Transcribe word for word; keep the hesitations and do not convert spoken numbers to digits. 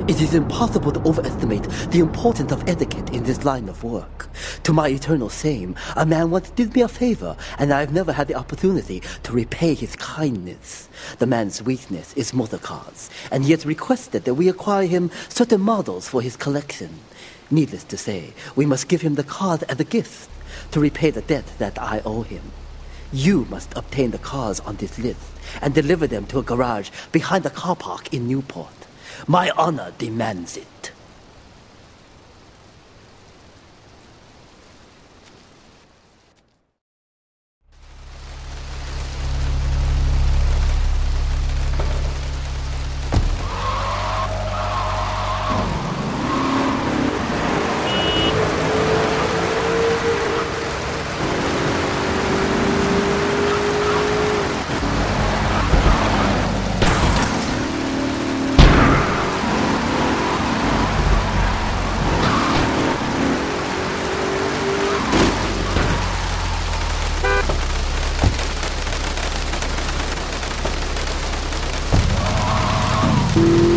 It is impossible to overestimate the importance of etiquette in this line of work. To my eternal shame, a man once did me a favor, and I have never had the opportunity to repay his kindness. The man's weakness is motor cars, and he has requested that we acquire him certain models for his collection. Needless to say, we must give him the cars as a gift to repay the debt that I owe him. You must obtain the cars on this list and deliver them to a garage behind the car park in Newport. My honor demands it. You